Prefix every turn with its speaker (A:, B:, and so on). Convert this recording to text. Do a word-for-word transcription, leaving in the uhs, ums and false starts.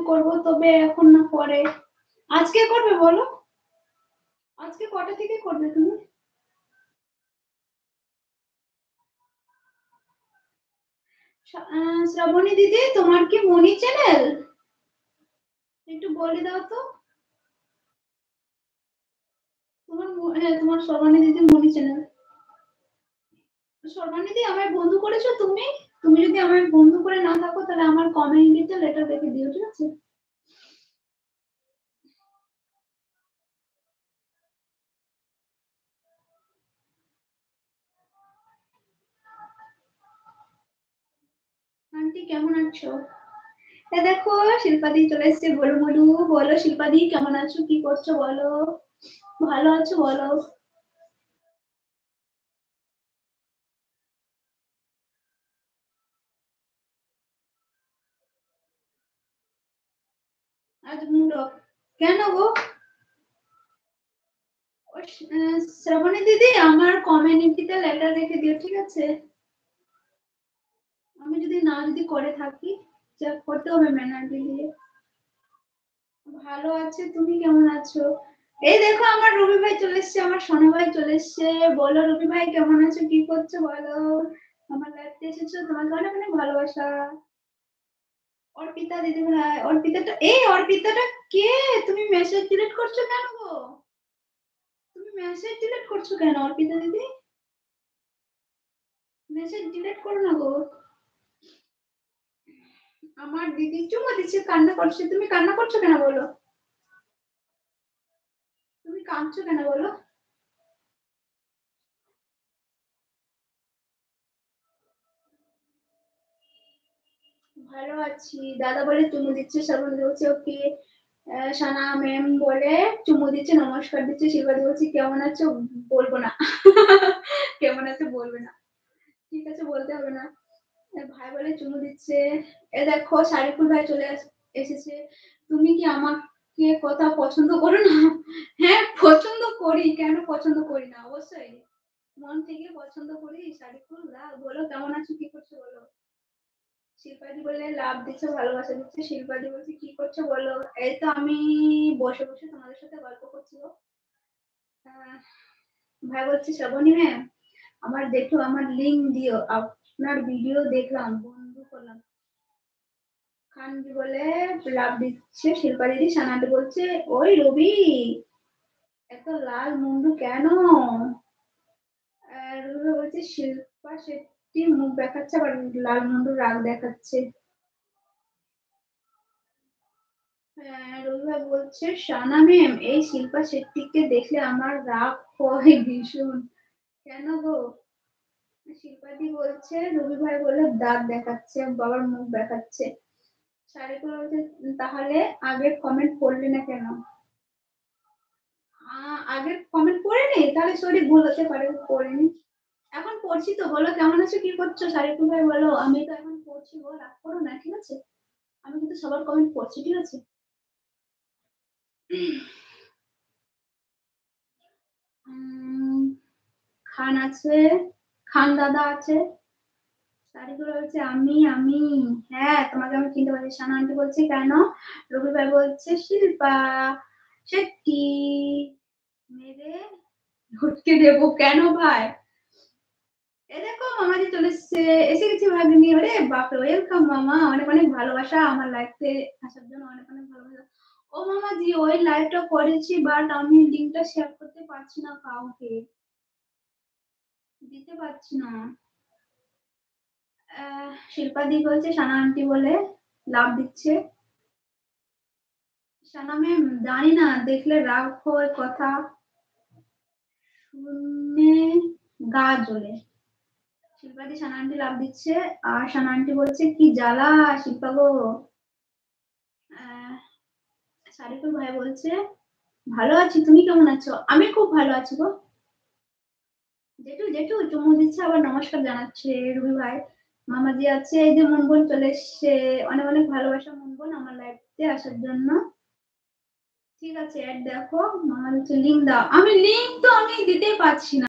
A: করব, তবে এখন না পরে। আজকে করবে বলো? আজকে কটা থেকে করবে তুমি? সা আ শ্রাবণী দিদি তোমার কি মনি চ্যানেল? একটু বলে দাও তো। তোমার ম হ্যাঁ, তোমার শ্রাবণী দিদির মনি চ্যানেল। শ্রাবণী দি আমায় বন্ধু করেছো তুমি? তুমি যদি আমায় বন্ধু করে না থাকো তাহলে আমার কমিউনিটিতে লেটার রেখে দিও, ঠিক আছে? আন্টি কেমন আছো? এ দেখো শিল্পা দি চলে এসেছে গোলু মোলু। বলো শিল্পা দি কেমন আছো? কি করছো বলো? ভালো আছো বলো? আজ মুড অফ। কেন গো? ও স- আহ, শ্রাবণী দিদি আমার কমিউনিটিতে লেটার রেখে দিও, ঠিক আছে? আমি যদি না যদি করে থাকি, যা করতে হবে ম্যানার দিয়ে। ভালো আছে, তুমি কেমন আছো? এই দেখো আমার রবি ভাই চলে এসছে, আমার সোনা ভাই চলে এসছে। বলো রবি ভাই কেমন আছো, কি করছো বলো? আমার লাইফে এসেছো, তোমাকে অনেক অনেক ভালোবাসা। অর্পিতা দিদি ভাই, অর্পিতাটা এই অর্পিতাটা কে? তুমি মেসেজ ডিলিট করছো কেন গো? তুমি মেসেজ ডিলিট করছো কেন অর্পিতা দিদি? মেসেজ ডিলিট করো না গো। আমার দিদি চুমো দিচ্ছে, কান্না করছে। তুমি কান্না করছো কেন বলো? তুমি কাঁদছো কেন বলো? ভালো আছি। দাদা বলে চুমু দিচ্ছে, শ্রাবণী বলছে ওকে। আহ, সানা ম্যাম বলে চুমু দিচ্ছে, নমস্কার দিচ্ছে। শিল্পাদি বলছি কেমন আছো? বলবো না। কেমন আছো বলবে না, ঠিক আছে বলতে হবে না। আহ, ভাই বলে চুমু দিচ্ছে। এ দেখো শারিকুল ভাই চলে আস- এসেছে। তুমি কি আমাকে কথা পছন্দ করো না? হ্যাঁ পছন্দ করি, কেন পছন্দ করি না, অবশ্যই মন থেকে পছন্দ করি। শারিকুল দা বলো কেমন আছো, কি করছো বলো? শিল্পাদি বলে লাভ দিচ্ছে, ভালোবাসা দিচ্ছে। শিল্পাদি বলছে কি করছো বলো? এই তো আমি বসে বসে তোমাদের সাথে গল্প করছি গো। আহ, ভাই বলছে শ্রাবণী ম্যাম আমার দেখো, আমার লিংক দিও, আপনার ভিডিও দেখলাম, বন্ধু করলাম। খানজি বলে লাভ দিচ্ছে শিল্পা দিদি। সানাতে বলছে ওই রবি এত লাল মুন্ডু কেন? আর রবি বলছে শিল্পা শেট্টি মুখ দেখাচ্ছে, আবার লাল মুন্ডু রাগ দেখাচ্ছে। হ্যাঁ, রবিবার বলছে সানা ম্যাম এই শিল্পা শেট্টিকে দেখলে আমার রাগ হয় ভীষণ। কেন গো? শিল্পাদি বলছে রবি ভাই বলে দাঁত দেখাচ্ছে, বাবার মুখ দেখাচ্ছে। শাড়িগুলো বলছে তাহলে আগের কমেন্ট পড়লি না কেন? আহ, আগের কমেন্ট পড়েনি, তাহলে সরি ভুল হতে পারে, পড়েনি। এখন পড়ছি তো, বলো কেমন আছো, কি করছো শাড়িকুল ভাই বলো? আমি তো এখন পড়ছি গো, রাগ করো না, ঠিক আছে? আমি কিন্তু সবার কমেন্ট পড়ছি, ঠিক আছে? উম, খান আছে, খান দাদা আছে। শাড়িগুলো হচ্ছে আমি আমি হ্যাঁ তোমাকে আমি চিনতে পারছি। সানা আন্টি বলছে কেন? রবি ভাই বলছে শিল্পা শেট্টি মেরে ভটকে দেবো কেন ভাই? এ দেখো মামাজি চলে এসছে, এসে গেছি ভাগ্নি। ওরে বাপরে, ওয়েলকাম মামা, অনেক অনেক ভালোবাসা আমার লাইফে আসার জন্য, অনেক অনেক ভালোবাসা। ও মামাজি ওই লাইভটা করেছি, বাট আমি লিঙ্কটা শেয়ার করতে পারছি না কাউকে, দিতে পারছি না। আহ, শিল্পা দি বলছে সানা আন্টি বলে লাভ দিচ্ছে। সানা ম্যাম জানি না, দেখলে রাগ হয়, কথা শুনে গা জ্বলে। শিল্পা দি সানা আন্টি লাভ দিচ্ছে। আর সানা আন্টি বলছে কি জ্বালা শিল্পা গো। আহ, সারিকুল ভাই বলছে ভালো আছি, তুমি কেমন আছো? আমি খুব ভালো আছি গো। জেঠু জেঠু চুমু দিচ্ছে, আবার নমস্কার জানাচ্ছে রুবি ভাই। মামাজি আছে, এই যে মনবন চলে এসছে। অনেক অনেক ভালোবাসা মনবন আমার লাইফে আসার জন্য। ঠিক আছে অ্যাড দেখো। মামা হচ্ছে লিঙ্ক দাও, আমি লিঙ্ক তো আমি দিতেই পারছি না।